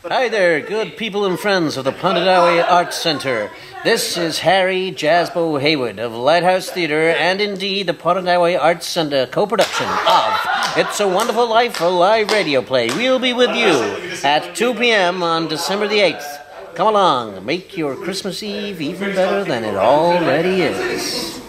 Hi there, good people and friends of the PONTARDAWE Arts Centre. This is Harry Jasbo Haywood of Lighthouse Theatre and indeed the PONTARDAWE Arts Centre co-production of It's a Wonderful Life, a live radio play. We'll be with you at 2 p.m. on December the 8th. Come along, make your Christmas Eve even better than it already is.